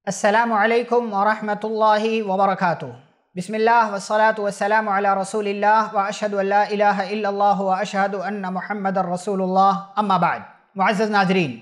السلام علیکم ورحمۃ اللہ وبرکاتہ۔ بسم اللہ والصلاة والسلام علی رسول اللہ واشہد ان لا الہ الا اللہ واشہد ان محمد رسول اللہ، اما بعد۔ معزز ناظرین،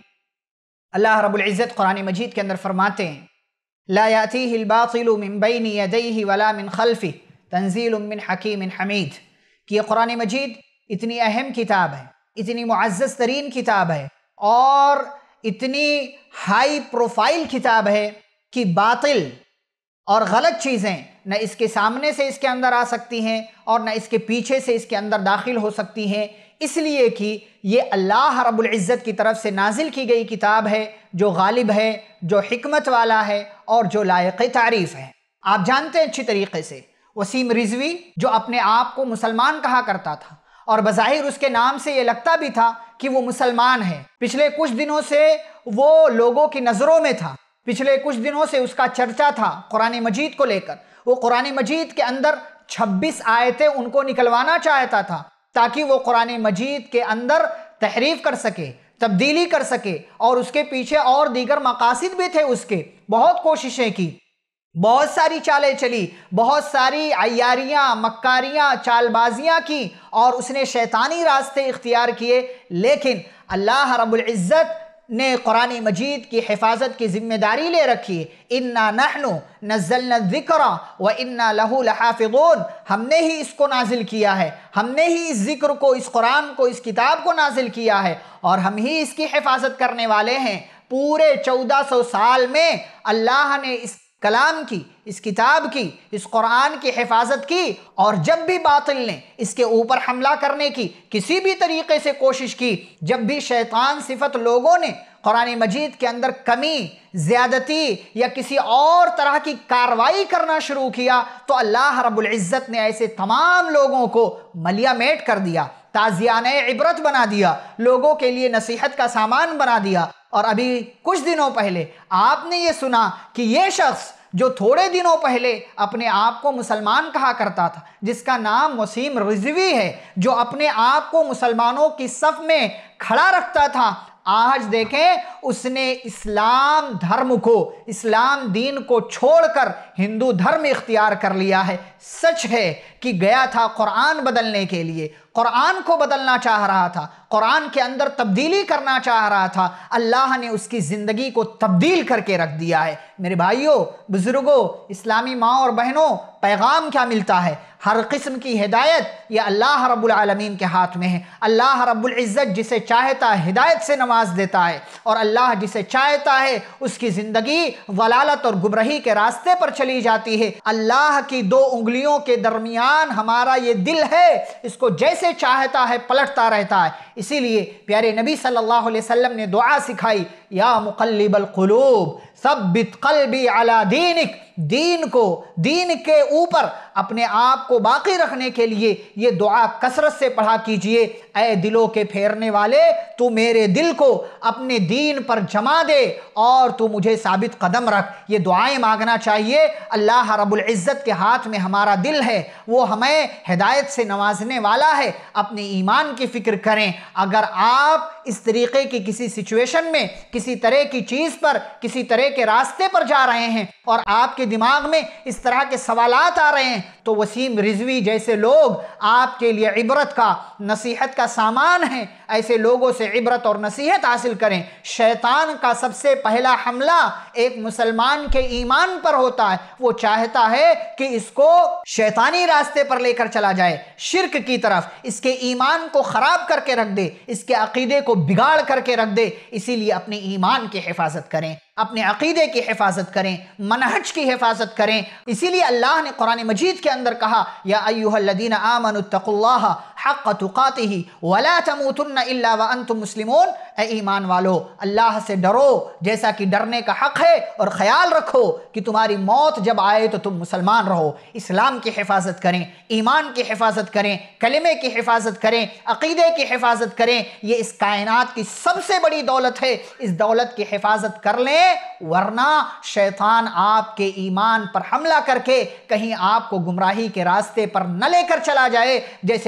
اللہ رب العزت قرآن مجید کے اندر فرماتے ہیں لا یأتیہ الباطل من بین یدیہ ولا من خلفہ تنزیل من حکیم حمید، کہ یہ قرآن مجید اتنی اہم کتاب ہے، اتنی معزز ترین کتاب ہے اور اتنی ہائی پروفائل کتاب ہے کہ باطل اور غلط چیزیں نہ اس کے سامنے سے اس کے اندر آ سکتی ہیں اور نہ اس کے پیچھے سے اس کے اندر داخل ہو سکتی ہیں، اس لیے کہ یہ اللہ رب العزت کی طرف سے نازل کی گئی کتاب ہے جو غالب ہے، جو حکمت والا ہے اور جو لائق تعریف ہے۔ آپ جانتے ہیں اچھی طریقے سے وسیم رضوی جو اپنے آپ کو مسلمان کہا کرتا تھا اور بظاہر اس کے نام سے یہ لگتا بھی تھا کہ وہ مسلمان ہے، پچھلے کچھ دنوں سے وہ لوگوں کی نظروں میں تھا، پچھلے کچھ دنوں سے اس کا چرچا تھا قرآن مجید کو لے کر۔ وہ قرآن مجید کے اندر 26 آیتیں ان کو نکلوانا چاہتا تھا تاکہ وہ قرآن مجید کے اندر تحریف کر سکے، تبدیلی کر سکے، اور اس کے پیچھے اور دیگر مقاصد بھی تھے اس کے۔ بہت کوششیں کی، بہت ساری چالیں چلی، بہت ساری عیاریاں، مکاریاں، چال بازیاں کی اور اس نے شیطانی راستے اختیار کیے، لیکن اللہ رب العزت نے قرآن مجید کی حفاظت کی ذمہ داری لے رکھی ہے۔ اِنَّا نَحْنُ نَزَّلْنَا الذِّكْرَ وَإِنَّا لَهُ لَحَافِظُونَ، ہم نے ہی اس کو نازل کیا ہے، ہم نے ہی اس ذکر کو، اس قرآن کو، اس کتاب کو نازل کیا ہے اور ہم ہی اس کی حفاظت کرنے والے ہیں۔ پورے 1400 سال میں اللہ نے اس کلام کی، اس کتاب کی، اس قرآن کی حفاظت کی، اور جب بھی باطل نے اس کے اوپر حملہ کرنے کی کسی بھی طریقے سے کوشش کی، جب بھی شیطان صفت لوگوں نے قرآن مجید کے اندر کمی، زیادتی یا کسی اور طرح کی کاروائی کرنا شروع کیا، تو اللہ رب العزت نے ایسے تمام لوگوں کو ملیہ میٹ کر دیا، تازیانِ عبرت بنا دیا، لوگوں کے لیے نصیحت کا سامان بنا دیا۔ اور ابھی کچھ دنوں پہلے آپ نے یہ سنا کہ یہ شخص جو تھوڑے دنوں پہلے اپنے آپ کو مسلمان کہا کرتا تھا، جس کا نام وسیم رضوی ہے، جو اپنے آپ کو مسلمانوں کی صف میں کھڑا رکھتا تھا، آج دیکھیں اس نے اسلام دھرم کو، اسلام دین کو چھوڑ کر ہندو دھرم اختیار کر لیا ہے۔ سچ ہے کہ گیا تھا قرآن بدلنے کے لیے، قرآن کو بدلنا چاہ رہا تھا، قرآن کے اندر تبدیلی کرنا چاہ رہا تھا، اللہ نے اس کی زندگی کو تبدیل کر کے رکھ دیا ہے۔ میرے بھائیوں، بزرگوں، اسلامی ماں اور بہنوں، پیغام کیا ملتا ہے؟ ہر قسم کی ہدایت یہ اللہ رب العالمین کے ہاتھ میں ہے۔ اللہ رب العزت جسے چاہتا ہے ہدایت سے نواز دیتا ہے، اور اللہ جسے چاہتا ہے اس کی زندگی ضلالت اور گمراہی کے راستے پر چلی جاتی ہے۔ اللہ کی دو انگلیوں کے درمیان ہمارا یہ دل ہے، اس کو جیسے چاہتا ہے پلٹتا رہتا ہے۔ اسی لیے پیارے نبی صلی اللہ علیہ وسلم نے دعا سکھائی، یا مقلب القلوب ثبت قلبی علی دینک، دین کو، دین کے اوپر اپنے آپ کو باقی رکھنے کے لیے یہ دعا کثرت سے پڑھا کیجئے۔ اے دلوں کے پھیرنے والے، تو میرے دل کو اپنے دین پر جما دے اور تو مجھے ثابت قدم رکھ۔ یہ دعائیں مانگنا چاہیے۔ اللہ رب العزت کے ہاتھ میں ہمارا دل ہے، وہ ہمیں ہدایت سے نوازنے والا ہے۔ اپنے ایمان کی فکر کریں۔ اگر آپ اس طریقے کی کسی سچویشن میں، کسی طرح کی چیز پر، کسی طرح کے راستے پر جا رہے ہیں اور آپ کے دماغ میں اس طرح کے سوالات آ رہے ہیں، تو وسیم رضوی جیسے لوگ آپ کے لیے عبرت کا، نصیحت کا سامان ہیں۔ ایسے لوگوں سے عبرت اور نصیحت حاصل کریں۔ شیطان کا سب سے پہلا حملہ ایک مسلمان کے ایمان پر ہوتا ہے۔ وہ چاہتا ہے کہ اس کو شیطانی راستے پر لے کر چلا جائے، شرک کی طرف، اس کے ایمان کو خراب کر کے رکھ دے، اس کے عقیدے کو بگاڑ کر کے رکھ دے۔ اسی لیے اپنے ایمان کی حفاظت کریں، اپنے عقیدے کی حفاظت کریں، منہج کی حفاظت کریں۔ اسی لیے اللہ نے قرآن مجید کے اندر کہا، یا ایھا الذین آمنوا اتقوا اللہ حق تقاتہ ولا تموتن الا وانتم مسلمون، اے ایمان والو، اللہ سے ڈرو جیسا کہ ڈرنے کا حق ہے، اور خیال رکھو کہ تمہاری موت جب آئے تو تم مسلمان رہو۔ اسلام کی حفاظت کریں، ایمان کی حفاظت کریں، کلمے کی حفاظت کریں، عقیدے کی حفاظت کریں۔ یہ اس کائنات کی سب سے بڑی دولت ہے، اس دولت کی حفاظت کر لیں، ورنہ شیطان آپ کے ایمان پر حملہ کر کے کہیں آپ کو گمراہی کے راستے پر نہ لے کر چلا جائے، جیسے اس شخص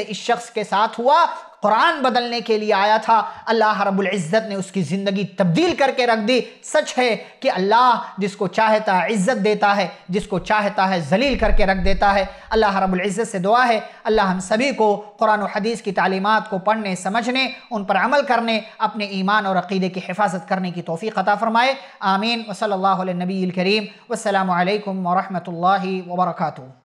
شخص کے ساتھ ہوا، قرآن بدلنے کے لیے آیا تھا، اللہ رب العزت نے اس کی زندگی تبدیل کر کے رکھ دی۔ سچ ہے کہ اللہ جس کو چاہتا ہے عزت دیتا ہے، جس کو چاہتا ہے ذلیل کر کے رکھ دیتا ہے۔ اللہ رب العزت سے دعا ہے اللہ ہم سبھی کو قرآن و حدیث کی تعلیمات کو پڑھنے، سمجھنے، ان پر عمل کرنے، اپنے ایمان اور عقیدے کی حفاظت کرنے کی توفیق عطا فرمائے۔ آمین۔ وصلی اللہ علی النبی الکریم۔ والسلام علیکم ورحمۃ اللہ وبرکاتہ۔